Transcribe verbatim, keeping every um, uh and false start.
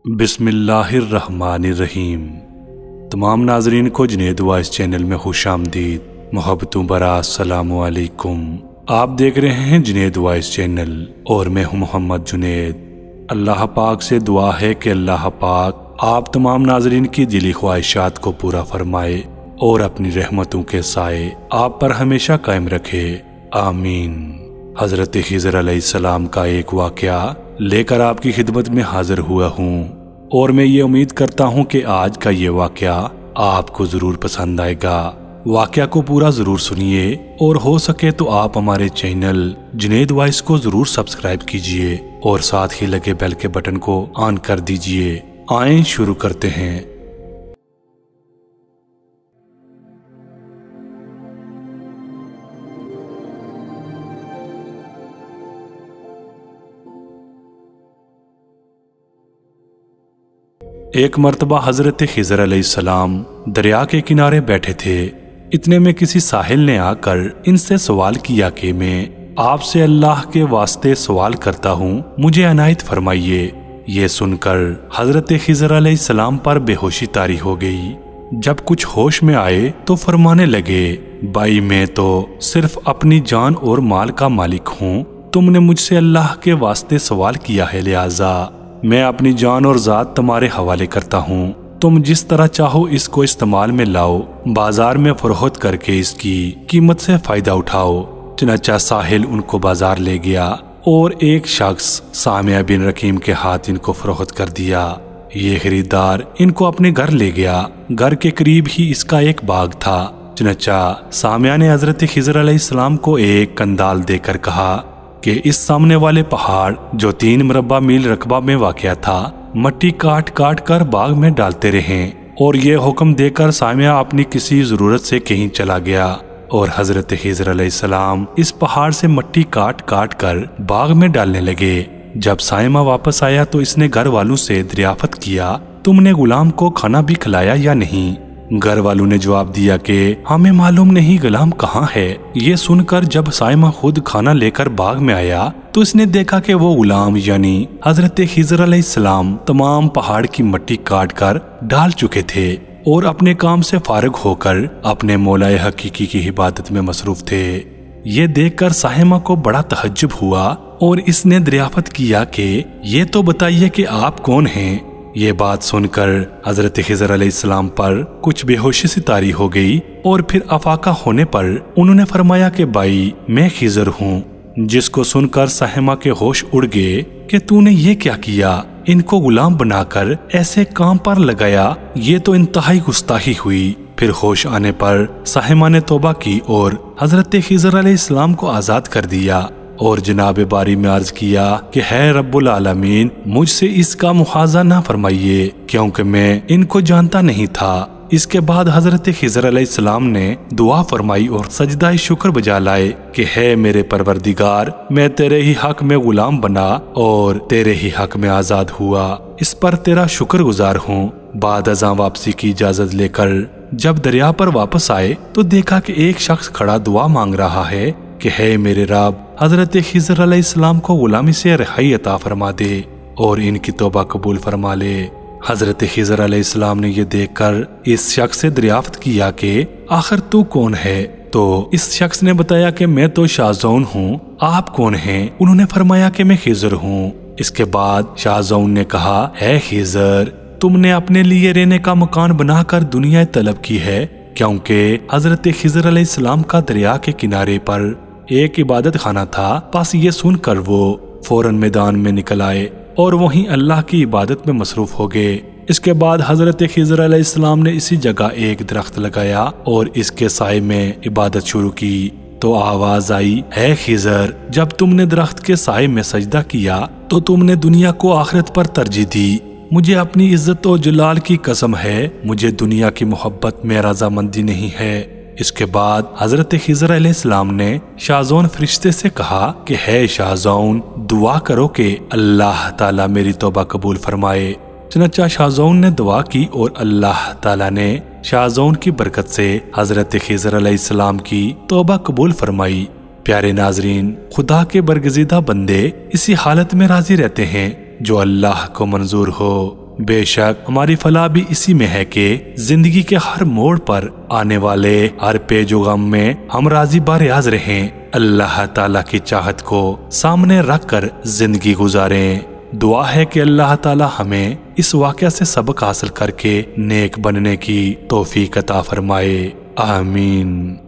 बिस्मिल्लाहिर्रहमानिर्रहीम। तमाम नाजरीन को जुनैद वॉइस चैनल में खुश आमदीद, मोहब्बतों बरा अस्सलामु अलैकुम। आप देख रहे हैं जुनैद वॉइस चैनल और मैं हूं मोहम्मद जुनैद। अल्लाह पाक से दुआ है कि अल्लाह पाक आप तमाम नाजरीन की दिली ख्वाहिशात को पूरा फरमाए और अपनी रहमतों के साए आप पर हमेशा कायम रखे, आमीन। हजरत खिज़र अलैहिस्सलाम का एक वाक़या लेकर आपकी खिदमत में हाजिर हुआ हूँ और मैं ये उम्मीद करता हूँ कि आज का ये वाक़या आपको ज़रूर पसंद आएगा। वाक़या को पूरा ज़रूर सुनिए और हो सके तो आप हमारे चैनल जुनैद वॉइस को ज़रूर सब्सक्राइब कीजिए और साथ ही लगे बेल के बटन को ऑन कर दीजिए। आएं शुरू करते हैं। एक मर्तबा हजरत खिज़र अलैहिस्सलाम दरिया के किनारे बैठे थे। इतने में किसी साहिल ने आकर इनसे सवाल किया कि मैं आपसे अल्लाह के वास्ते सवाल करता हूँ, मुझे अनायत फरमाइए। ये सुनकर हजरत खिज़र अलैहिस्सलाम पर बेहोशी तारी हो गई। जब कुछ होश में आए तो फरमाने लगे, भाई मैं तो सिर्फ अपनी जान और माल का मालिक हूँ। तुमने मुझसे अल्लाह के वास्ते सवाल किया है, लिहाजा मैं अपनी जान और जात तुम्हारे हवाले करता हूँ। तुम जिस तरह चाहो इसको इस्तेमाल में लाओ, बाजार में फरोख्त करके इसकी कीमत से फायदा उठाओ। चुनांचे साहिल उनको बाजार ले गया और एक शख्स सामिया बिन रकीम के हाथ इनको फरोख्त कर दिया। ये खरीदार इनको अपने घर ले गया। घर के करीब ही इसका एक बाग था। चुनांचे सामिया ने हजरत खिज़र अलैहिस्सलाम को एक कंदाल देकर कहा कि इस सामने वाले पहाड़ जो तीन मुरब्बा मील रकबा में वाक़या था, मट्टी काट काट कर बाग में डालते रहें। और ये हुक्म देकर सामिया अपनी किसी जरूरत से कहीं चला गया और हजरत खिज़र अलैहिस्सलाम इस पहाड़ से मट्टी काट काट कर बाग में डालने लगे। जब साइमा वापस आया तो इसने घर वालों से दरियाफत किया, तुमने गुलाम को खाना भी खिलाया या नहीं? घर वालों ने जवाब दिया कि हमें मालूम नहीं गुलाम कहाँ है। ये सुनकर जब साइमा खुद खाना लेकर बाग में आया तो इसने देखा कि वो गुलाम यानी हजरत खिज़र अलैहिस्सलाम तमाम पहाड़ की मट्टी काट कर डाल चुके थे और अपने काम से फारिग होकर अपने मौलाए हकीकी की इबादत में मसरूफ थे। ये देखकर साहिमा को बड़ा तहज्जुब हुआ और इसने दरियाफत किया कि ये तो बताइए कि आप कौन हैं। ये बात सुनकर हजरत खिज़र अलैहिस्सलाम पर कुछ बेहोशी सी तारी हो गई और फिर अफाका होने पर उन्होंने फरमाया कि भाई मैं खिज़र हूँ। जिसको सुनकर साहिमा के होश उड़ गए कि तूने ये क्या किया, इनको गुलाम बनाकर ऐसे काम पर लगाया, ये तो इंतहाई गुस्ताखी हुई। फिर होश आने पर साहिमा ने तौबा की और हजरत खिज़र अलैहिस्सलाम को आजाद कर दिया और जनाब बारी में अर्ज किया कि है रब्बुल आलमीन, मुझसे इसका मुआवजा ना फरमाइए क्योंकि मैं इनको जानता नहीं था। इसके बाद हजरत खिज़र अलैहिस्सलाम ने दुआ फरमाई और सजदा शुक्र बजा लाए कि है मेरे परवरदिगार, मैं तेरे ही हक में गुलाम बना और तेरे ही हक में आजाद हुआ, इस पर तेरा शुक्र गुजार हूँ। बाद अज़ां वापसी की इजाजत लेकर जब दरिया पर वापस आए तो देखा कि एक शख्स खड़ा दुआ मांग रहा है कि है मेरे रब, हजरत खिज़र अलैहिस्सलाम को गुलामी से रिहाई अता फरमा दे और इनकी तौबा कबूल फरमा ले। हजरत खिज़र अलैहिस्सलाम ने यह देखकर इस शख्स से दरियाफ्त किया कि आखिर तू कौन है? तो इस शख्स ने बताया कि मैं तो शाहजौन हूँ, आप कौन हैं? उन्होंने फरमाया कि मैं खिज़र हूँ। इसके बाद शाहजौन ने कहा, है खिज़र, तुमने अपने लिए रहने का मकान बनाकर दुनिया तलब की है, क्योंकि हजरत खिज़र अलैहिस्सलाम का दरिया के किनारे पर एक इबादत खाना था। बस ये सुनकर वो फौरन मैदान में निकल आए और वहीं अल्लाह की इबादत में मसरूफ हो गए। इसके बाद हजरत खिज़र अलैहिस्सलाम ने इसी जगह एक दरख्त लगाया और इसके साए में इबादत शुरू की। तो आवाज आई, है खिज़र, जब तुमने दरख्त के साए में सजदा किया तो तुमने दुनिया को आखिरत पर तरजीह दी। मुझे अपनी इज्जत और जलाल की कसम है, मुझे दुनिया की मोहब्बत में रजामंदी नहीं है। इसके बाद हजरत खिज़र अलैहिस्सलाम ने शाहजौन फरिश्ते से कहा कि है शाहजौन, दुआ करो कि अल्लाह ताला मेरी तौबा कबूल फरमाए। चुनांचे शाहजौन ने दुआ की और अल्लाह ताला ने शाहजौन की बरकत से हजरत खिज़र अलैहिस्सलाम की तौबा कबूल फरमाई। प्यारे नाजरीन, खुदा के बरगज़ीदा बंदे इसी हालत में राजी रहते हैं जो अल्लाह को मंजूर हो। بے شک ہماری فلاح بھی اسی میں ہے کہ زندگی کے ہر موڑ پر آنے والے ہر پیچ و غم میں ہم راضی باریاض رہیں، اللہ تعالیٰ کی چاہت کو سامنے رکھ کر زندگی گزاریں۔ دعا ہے کہ اللہ تعالیٰ ہمیں اس واقعہ سے سبق حاصل کر کے نیک بننے کی توفیق عطا فرمائے، آمین۔